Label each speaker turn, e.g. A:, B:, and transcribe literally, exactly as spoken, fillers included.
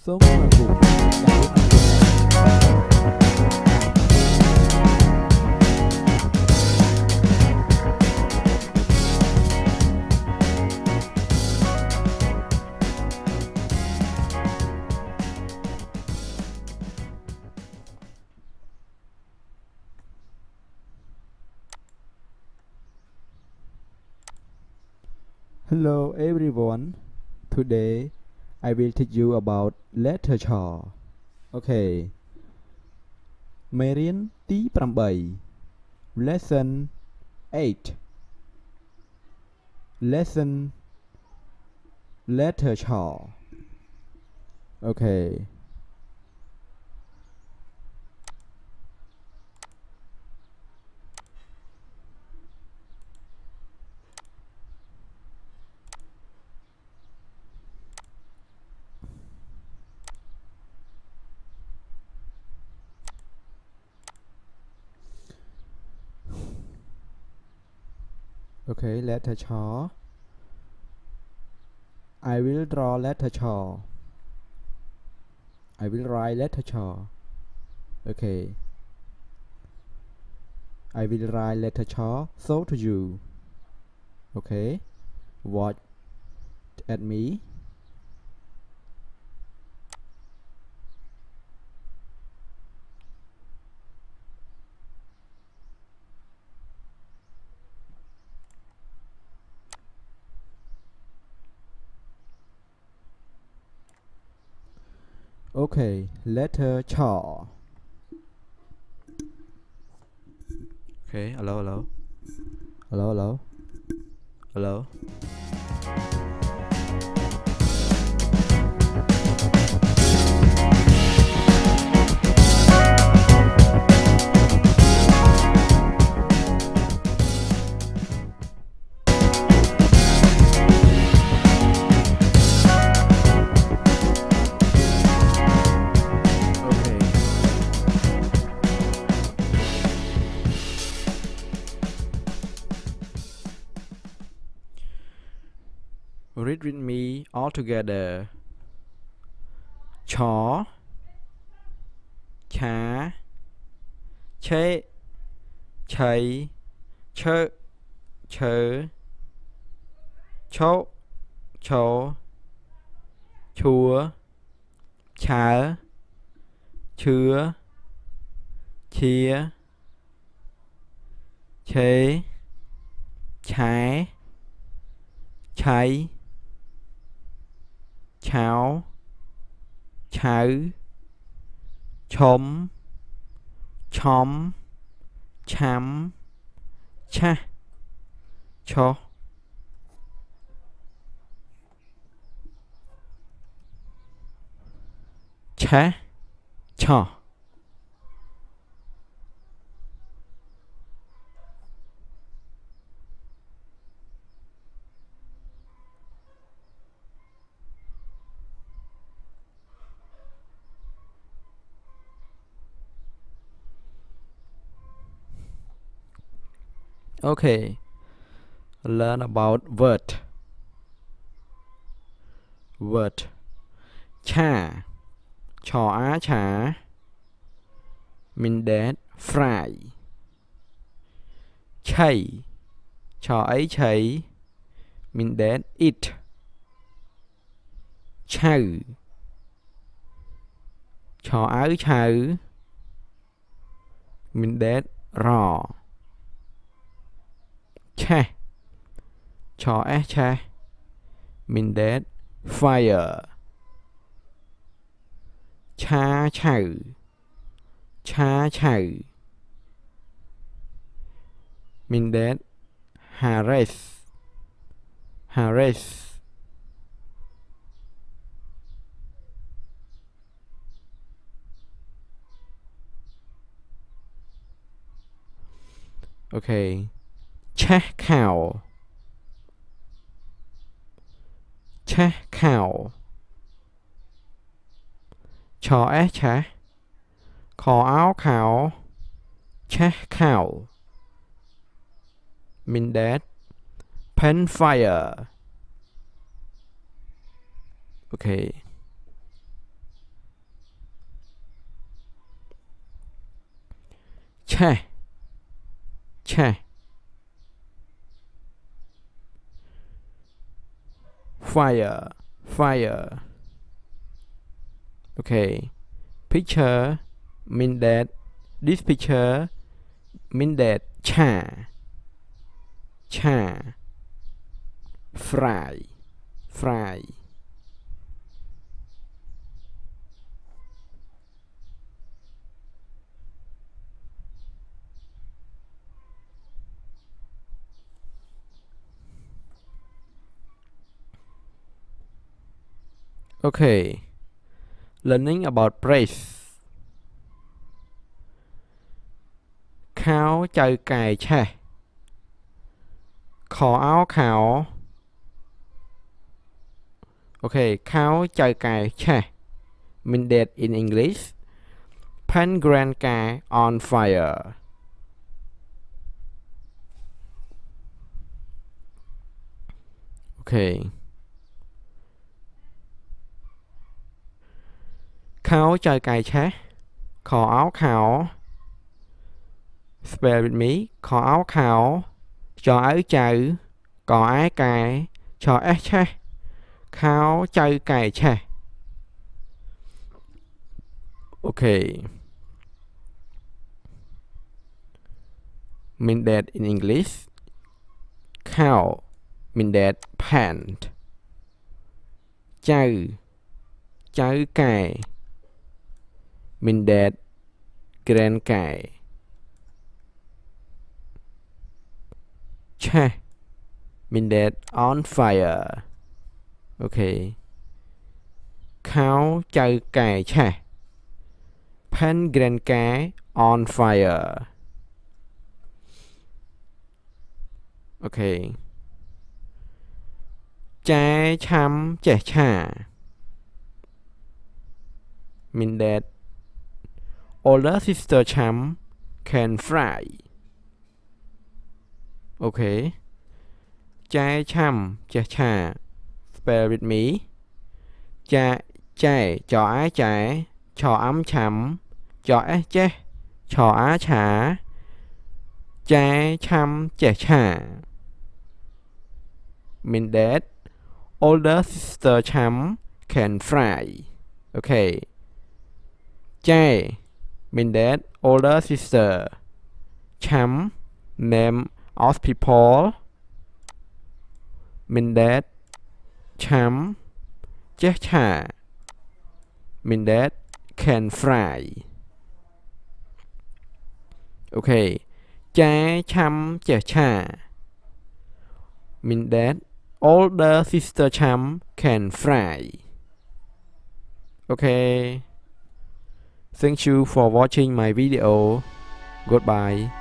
A: សូមស្វាគមន៍ដល់ Hello everyone. Today I will teach you about literature. Okay. មេរៀនទី eight. Lesson eight. Lesson literature. Okay. Okay, literature. I will draw literature. I will write literature. Okay. I will write literature so to you. Okay. Watch at me. Okay, letter ch. Okay, hello, hello, hello, hello, hello. Read with me all together. Chó, chá, chê, chấy, chơ, chớ, chó, chó, chúa, chá, chứa, chia, chế, trái, cháy, cháo, cháu, chấm, chóm, chám, cha, cho. Cha, cho. Okay, learn about word. Word. Cha, chò á chả, mean that fry. Chay, chò ấy chay, mean that eat. Chau, chò áo chau, mean that raw. Cha, chó á cha, mean that fire. Cha chau, cha chau, mean that harass, harass. Okay. Cha cow, cha cow, chó á chá, khò áo khảo, cha cow, mean that pen fire. Okay. cha cha fire fire okay picture mean that this picture mean that cha cha fry fry okay learning about praise เขาเจอไก่แช่ขอเอาเขาโอเคเขาเจอไก่แช่ mean that in English pan grand guy on fire okay เขาเจอไก่แช่ขอเอาเขา spell with me ขอเอาเขาcho áo chữ có ái cài cho ác che kháo chơi cài che ok mean that in English cow mean that pant chơi chơi cài mean that grand cài cha mean that on fire okay เขาเจอไก่แช่ pan grand guy on fire okay แจ้ช้ำแจ้ชา mean that older sister ช้ำ can fry okay แจ้ช้ำแจ้ชา spell with me แจ้แจ้จออ้าแจ้ชออ้ำช้ำจอแอ้แจ้ชออ้าฉาแจ้ช้ำแจ้ชา mean that older sister ช้ำ can fry okay แจ้ mean that older sister ช้ำ name of people mean that ช้ำเจ๊ชา mean that can fry okay แจ๊ช้ำเจ๊ชา mean that older sister ช้ำ can fry okay thank you for watching my video goodbye